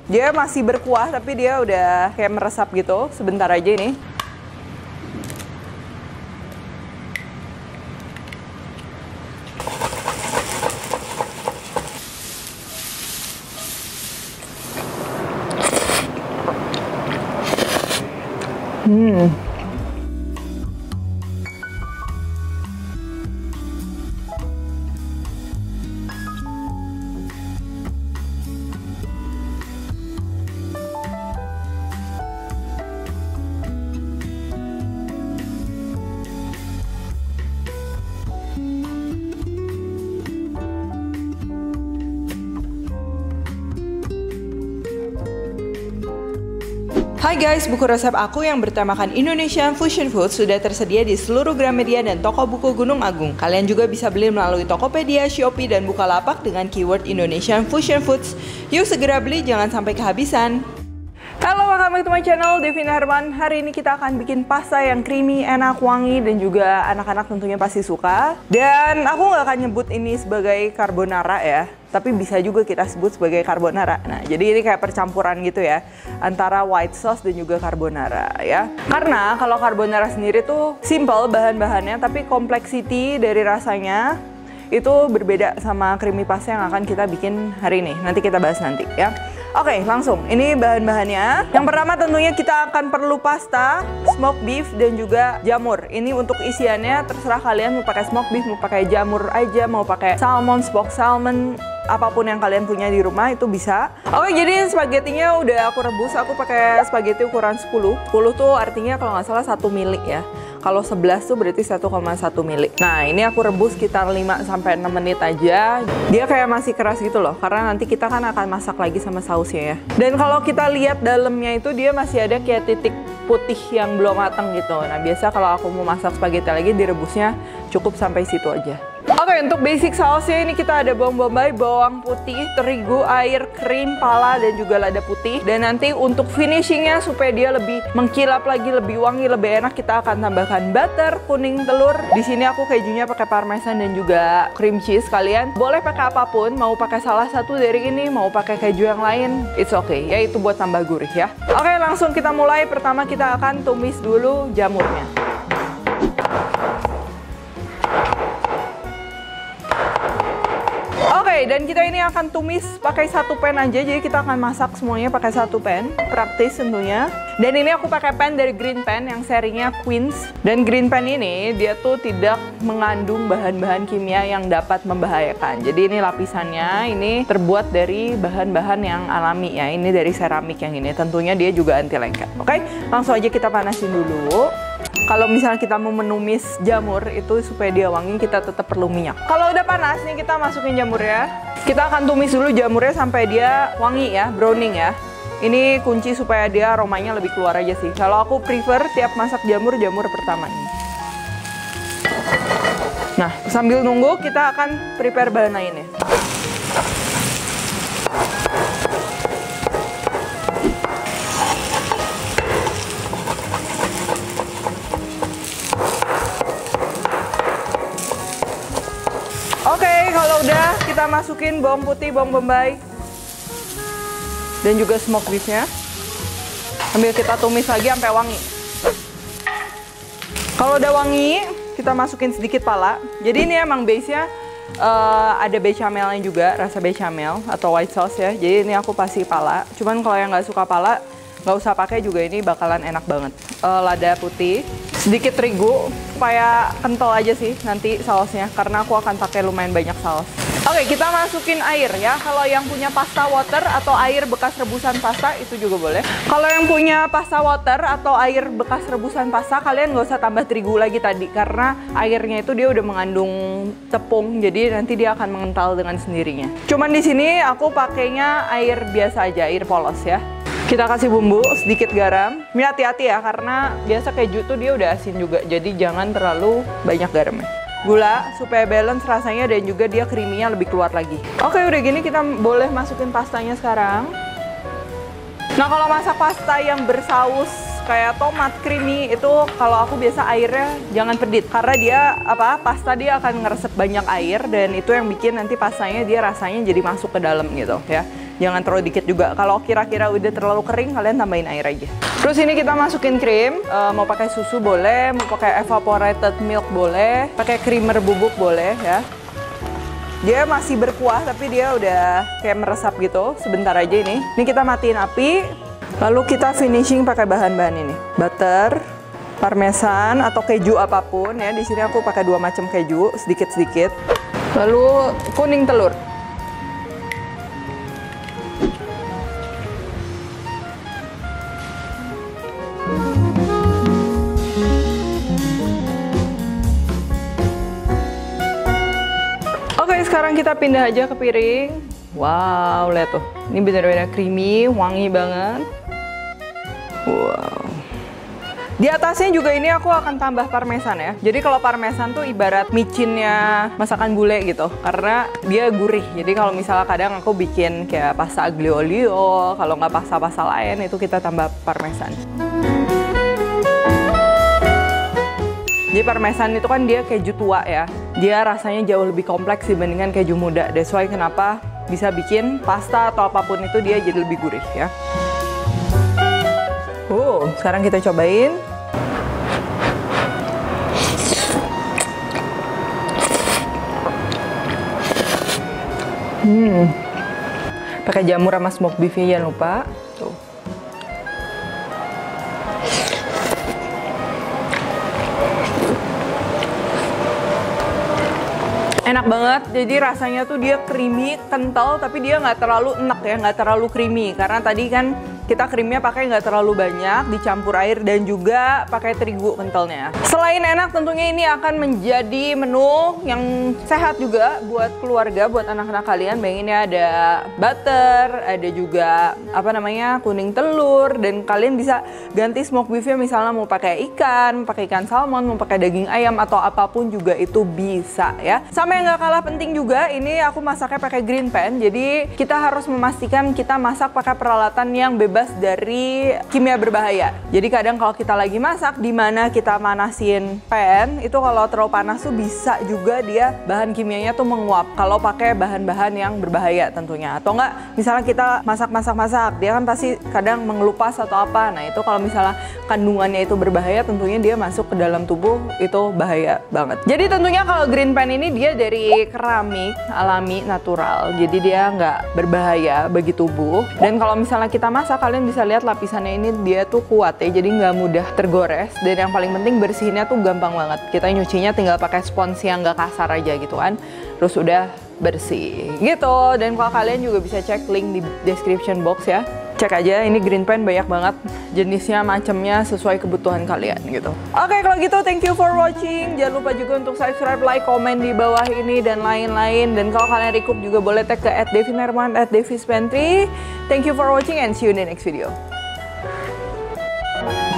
Dia masih berkuah tapi dia udah kayak meresap gitu. Sebentar aja ini. Hai guys, buku resep aku yang bertemakan Indonesian Fusion Food sudah tersedia di seluruh Gramedia dan toko buku Gunung Agung. Kalian juga bisa beli melalui Tokopedia, Shopee, dan Bukalapak dengan keyword Indonesian Fusion Foods. Yuk segera beli, jangan sampai kehabisan. Halo, welcome back to my channel, Devina Herman. Hari ini kita akan bikin pasta yang creamy, enak, wangi, dan juga anak-anak tentunya pasti suka. Dan aku nggak akan nyebut ini sebagai carbonara ya, tapi bisa juga kita sebut sebagai carbonara. Nah, jadi ini kayak percampuran gitu ya, antara white sauce dan juga carbonara ya. Karena kalau carbonara sendiri tuh simple bahan-bahannya, tapi complexity dari rasanya itu berbeda sama creamy pasta yang akan kita bikin hari ini. Nanti kita bahas nanti ya. Oke, langsung. Ini bahan-bahannya. Yang pertama tentunya kita akan perlu pasta, smoked beef, dan juga jamur. Ini untuk isiannya terserah kalian mau pakai smoked beef, mau pakai jamur aja, mau pakai salmon, smoked salmon, apapun yang kalian punya di rumah itu bisa. Oke, jadi spaghettinya udah aku rebus. Aku pakai spaghetti ukuran 10. 10 tuh artinya kalau nggak salah 1 mili ya. Kalau 11 tuh berarti 1,1 mili. Nah, ini aku rebus sekitar 5-6 menit aja. Dia kayak masih keras gitu loh, karena nanti kita kan akan masak lagi sama sausnya ya. Dan kalau kita lihat dalamnya itu dia masih ada kayak titik putih yang belum matang gitu. Nah, biasa kalau aku mau masak spaghetti lagi direbusnya cukup sampai situ aja. Oke, untuk basic sausnya ini kita ada bawang bombay, bawang putih, terigu, air, krim, pala, dan juga lada putih. Dan nanti untuk finishingnya supaya dia lebih mengkilap lagi, lebih wangi, lebih enak, kita akan tambahkan butter, kuning, telur. Di sini aku kejunya pakai parmesan dan juga cream cheese. Kalian boleh pakai apapun, mau pakai salah satu dari ini, mau pakai keju yang lain, it's okay. Ya itu buat tambah gurih ya. Oke, langsung kita mulai. Pertama kita akan tumis dulu jamurnya. Dan kita ini akan tumis pakai satu pan aja, jadi kita akan masak semuanya pakai satu pan, praktis tentunya. Dan ini aku pakai pan dari Green Pan yang serinya Queens. Dan Green Pan ini dia tuh tidak mengandung bahan-bahan kimia yang dapat membahayakan. Jadi ini lapisannya ini terbuat dari bahan-bahan yang alami ya. Ini dari seramik yang ini. Tentunya dia juga anti lengket. Oke, langsung aja kita panasin dulu. Kalau misalnya kita mau menumis jamur itu supaya dia wangi, kita tetap perlu minyak. Kalau udah panas nih kita masukin jamur ya. Kita akan tumis dulu jamurnya sampai dia wangi ya, browning ya. Ini kunci supaya dia aromanya lebih keluar aja sih. Kalau aku prefer tiap masak jamur pertama nih. Nah, sambil nunggu kita akan prepare bahan lainnya. Oke, kalau udah kita masukin bawang putih, bawang bombay, dan juga smoked beef-nya. Sambil kita tumis lagi sampai wangi. Kalau udah wangi, kita masukin sedikit pala. Jadi ini emang base-nya ada bechamelnya juga, rasa bechamel atau white sauce ya. Jadi ini aku pasti pala. Cuman kalau yang nggak suka pala, nggak usah pakai juga, ini bakalan enak banget. Lada putih, sedikit terigu supaya kental aja sih nanti sausnya, karena aku akan pakai lumayan banyak saus. Oke, kita masukin air ya. Kalau yang punya pasta water atau air bekas rebusan pasta itu juga boleh. Kalau yang punya pasta water atau air bekas rebusan pasta, kalian nggak usah tambah terigu lagi tadi, karena airnya itu dia udah mengandung tepung, jadi nanti dia akan mengental dengan sendirinya. Cuman di sini aku pakainya air biasa aja, air polos ya. Kita kasih bumbu, sedikit garam. Ini hati-hati ya, karena biasa keju tuh dia udah asin juga, jadi jangan terlalu banyak garamnya. Gula, supaya balance rasanya dan juga dia creamy-nya lebih keluar lagi. Oke, udah gini kita boleh masukin pastanya sekarang. Nah, kalau masak pasta yang bersaus kayak tomat creamy itu, kalau aku biasa airnya jangan pedit, karena dia pasta dia akan ngeresep banyak air, dan itu yang bikin nanti pastanya dia rasanya jadi masuk ke dalam gitu ya. Jangan terlalu dikit juga. Kalau kira-kira udah terlalu kering, kalian tambahin air aja. Terus ini kita masukin krim. Mau pakai susu boleh, mau pakai evaporated milk boleh, pakai creamer bubuk boleh ya. Dia masih berkuah tapi dia udah kayak meresap gitu. Sebentar aja ini. Ini kita matiin api. Lalu kita finishing pakai bahan-bahan ini. Butter, parmesan atau keju apapun ya. Di sini aku pakai 2 macam keju, sedikit-sedikit. Lalu kuning telur. Oke, sekarang kita pindah aja ke piring. Wow, lihat tuh. Ini benar-benar creamy, wangi banget. Wow. Di atasnya juga ini aku akan tambah parmesan ya. Jadi kalau parmesan tuh ibarat micinnya masakan bule gitu. Karena dia gurih. Jadi kalau misalnya kadang aku bikin kayak pasta aglio olio, kalau nggak pasta-pasta lain itu kita tambah parmesan. Jadi parmesan itu kan dia keju tua ya. Dia rasanya jauh lebih kompleks dibandingkan keju muda. That's why kenapa bisa bikin pasta atau apapun itu dia jadi lebih gurih ya. Sekarang kita cobain. Pakai jamur sama smoked beefnya jangan lupa. Tuh. Enak banget, jadi rasanya tuh dia creamy, kental, tapi dia nggak terlalu enak ya, nggak terlalu creamy. Karena tadi kan kita krimnya pakai nggak terlalu banyak, dicampur air dan juga pakai terigu kentalnya. Selain enak, tentunya ini akan menjadi menu yang sehat juga buat keluarga, buat anak-anak kalian. Bayangin ya, ada butter, ada juga apa namanya kuning telur, dan kalian bisa ganti smoked beefnya misalnya mau pakai ikan salmon, mau pakai daging ayam atau apapun juga itu bisa ya. Sama yang nggak kalah penting juga, ini aku masaknya pakai green pan. Jadi kita harus memastikan kita masak pakai peralatan yang bebas dari kimia berbahaya. Jadi kadang kalau kita lagi masak, di mana kita manasin pan, itu kalau terlalu panas tuh bisa juga dia bahan kimianya tuh menguap. Kalau pakai bahan-bahan yang berbahaya tentunya. Atau enggak, misalnya kita masak, dia kan pasti kadang mengelupas atau apa. Nah itu kalau misalnya kandungannya itu berbahaya, tentunya dia masuk ke dalam tubuh, itu bahaya banget. Jadi tentunya kalau green pan ini dia dari keramik alami natural, jadi dia nggak berbahaya bagi tubuh. Dan kalau misalnya kita masak, kalian bisa lihat lapisannya ini dia tuh kuat ya, jadi nggak mudah tergores. Dan yang paling penting bersihinnya tuh gampang banget. Kita nyucinya tinggal pakai spons yang nggak kasar aja gitu kan, terus udah bersih gitu. Dan kalau kalian juga bisa cek link di description box ya. Cek aja, ini green pan banyak banget jenisnya, macamnya sesuai kebutuhan kalian gitu. Oke, kalau gitu thank you for watching. Jangan lupa juga untuk subscribe, like, komen di bawah ini dan lain-lain. Dan kalau kalian request juga boleh tag ke @devinarman, @devispantry. Thank you for watching and see you in the next video.